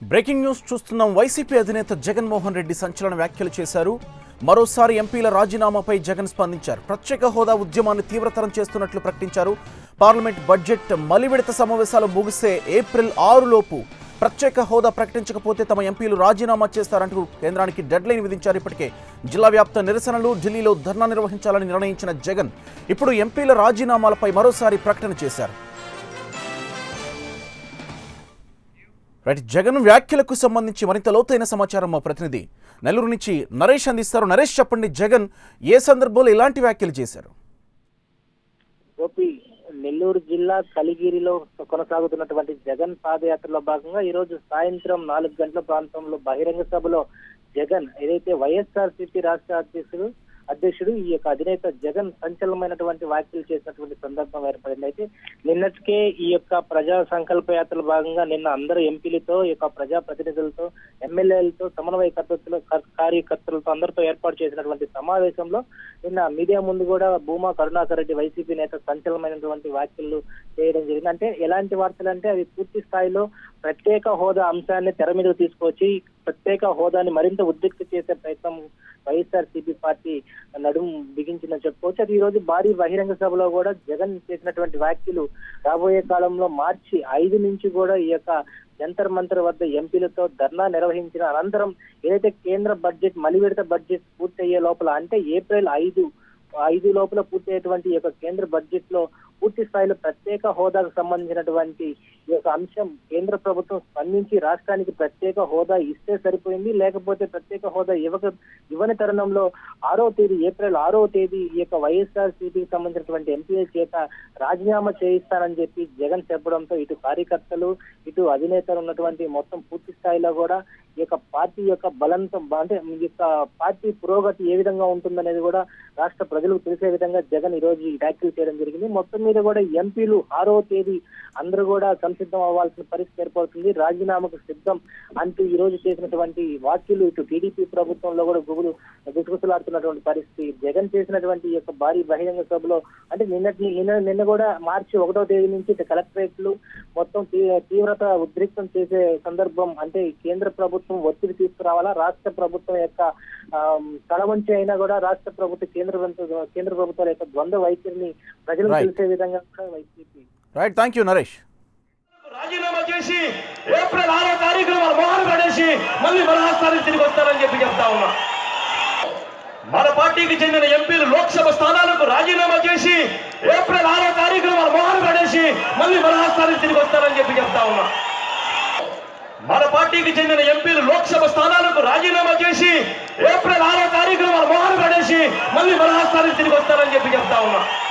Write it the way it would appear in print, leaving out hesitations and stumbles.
Breaking news చూస్తున్నాం. YCP అధినేత జగన్మోహన్ రెడ్డి సంచలన వ్యాఖ్యలు చేశారు. మరోసారి ఎంపీల రాజీనామాపై జగన్ స్పందించారు. ప్రత్యేక హోదా ఉద్యమాన్ని తీవ్రతరం చేస్తున్నట్లు ప్రకటించారు. పార్లమెంట్ బడ్జెట్ మలివిడత సమావేశాలు ముగిసే ఏప్రిల్ 6 లోపు ప్రత్యేక హోదా ప్రకటించకపోతే తమ ఎంపీలు రాజీనామా చేస్తారంటూ కేంద్రానికి డెడ్లైన్ విధించారు. ఇప్పటికే జిల్లా వ్యాప్త నిరసనలు, ఢిల్లీలో ధర్నా నిర్వహించాలని నిర్ణయించిన జగన్ ఇప్పుడు ఎంపీల రాజీనామాలపై మరోసారి ప్రకటన చేశారు. జగన్ వ్యాఖ్యలకు సంబంధించి మరింత లోతైన సమాచారం మా ప్రతినిధి నెల్లూరు నుంచి నరేష్ అందిస్తారు. నరేష్, చెప్పండి, జగన్ ఏ సందర్భంలో ఇలాంటి వ్యాఖ్యలు చేశారు? నెల్లూరు జిల్లా కలిగిరిలో కొనసాగుతున్నటువంటి జగన్ పాదయాత్రలో భాగంగా ఈ రోజు సాయంత్రం 4 గంటల ప్రాంతంలో బహిరంగ సభలో జగన్ ఏదైతే వైఎస్ఆర్సీపీ రాష్ట్ర అధ్యక్షుడు ఈ యొక్క అధినేత జగన్ సంచలనమైనటువంటి వ్యాఖ్యలు చేసినటువంటి సందర్భం ఏర్పడింది. అయితే నిన్నటికే ఈ యొక్క ప్రజా సంకల్ప యాత్రలో భాగంగా నిన్న అందరు ఎంపీలతో, ఈ యొక్క ప్రజా ప్రతినిధులతో, ఎమ్మెల్యేలతో, కార్యకర్తలతో అందరితో ఏర్పాటు చేసినటువంటి సమావేశంలో నిన్న మీడియా ముందు కూడా భూమా కరుణాకర్ రెడ్డి వైసీపీ నేత సంచలనమైనటువంటి వ్యాఖ్యలు చేయడం జరిగింది. అంటే ఎలాంటి వార్తలు అంటే అవి పూర్తి స్థాయిలో ప్రత్యేక హోదా అంశాన్ని తెర మీద తీసుకొచ్చి ప్రత్యేక హోదాని మరింత ఉద్రిక్త చేసే ప్రయత్నం వైఎస్ఆర్సీపీ పార్టీ నడుము బిగించిందని చెప్పుకోవచ్చు. అది ఈ రోజు భారీ బహిరంగ సభలో కూడా జగన్ చేసినటువంటి వ్యాఖ్యలు రాబోయే కాలంలో మార్చి 5 నుంచి కూడా ఈ యొక్క జంతర్ మంతర్ వద్ద ఎంపీలతో ధర్నా నిర్వహించిన అనంతరం ఏదైతే కేంద్ర బడ్జెట్ మలివిడత బడ్జెట్ పూర్తయ్యే లోపల అంటే ఏప్రిల్ 5 లోపల పూర్తయ్యేటువంటి ఈ యొక్క కేంద్ర బడ్జెట్ లో పూర్తి స్థాయిలో ప్రత్యేక హోదాకు సంబంధించినటువంటి ఈ యొక్క అంశం కేంద్ర ప్రభుత్వం స్పందించి రాష్ట్రానికి ప్రత్యేక హోదా ఇస్తే సరిపోయింది, లేకపోతే ప్రత్యేక హోదా ఇవ్వని తరుణంలో ఏప్రిల్ 6వ తేదీ ఈ యొక్క వైఎస్ఆర్సీపీకి సంబంధించినటువంటి ఎంపీల చేత రాజీనామా చేయిస్తానని చెప్పి జగన్ చెప్పడంతో ఇటు కార్యకర్తలు, ఇటు అధినేతలు ఉన్నటువంటి మొత్తం పూర్తి స్థాయిలో కూడా ఈ యొక్క పార్టీ యొక్క బలంతో అంటే ఈ యొక్క పార్టీ పురోగతి ఏ విధంగా ఉంటుందనేది కూడా రాష్ట్ర ప్రజలకు తెలిసే విధంగా జగన్ ఈ రోజు వ్యాఖ్యలు చేయడం జరిగింది. మొత్తం మీద కూడా ఎంపీలు 6వ తేదీ అందరూ కూడా సంసిద్ధం అవ్వాల్సిన పరిస్థితి ఏర్పడుతుంది, రాజీనామాకు సిద్ధం అంటూ ఈ రోజు చేసినటువంటి వ్యాఖ్యలు ఇటు టీడీపీ ప్రభుత్వంలో కూడా గుసగుసలాడుతున్నటువంటి పరిస్థితి. జగన్ చేసినటువంటి ఈ యొక్క భారీ బహిరంగ సభలో అంటే నిన్న కూడా మార్చి 1వ తేదీ నుంచి కలెక్టరేట్లు మొత్తం తీవ్రత ఉద్రిక్తం చేసే సందర్భం. అంటే కేంద్ర ప్రభుత్వం ఒత్తిడి తీసుకురావాలా, రాష్ట్ర ప్రభుత్వం యొక్క తల వంచి అయినా కూడా రాష్ట్ర ప్రభుత్వం కేంద్ర ప్రభుత్వాల యొక్క ద్వంద్వ వైఖరిని ప్రజలకు తెలిసే విధంగా కూడా వైసీపీ థ్యాంక్ యూ నరేష్. రాజీనామా చేసి ఏప్రిల్ 6వ తారీఖున మన మోహన్ పడేసి మళ్ళీ మన రాష్ట్రానికి తిరిగి వస్తారని చెప్పి చెప్తా ఉన్నా. మన పార్టీకి చెందిన ఎంపీలు లోక్సభ స్థానాలకు రాజీనామా చేసి ఏప్రిల్ 6వ తారీఖున మన మోహన్ పడేసి మళ్ళీ మన రాష్ట్రానికి తిరిగి వస్తారని చెప్పి చెప్తా ఉన్నా. మన పార్టీకి చెందిన ఎంపీలు లోక్సభ స్థానాలకు రాజీనామా చేసి ఏప్రిల్ 6వ తారీఖున మన మోహన్ పడేసి మళ్ళీ మన రాష్ట్రానికి తిరిగి వస్తారని చెప్పి చెప్తా ఉన్నా.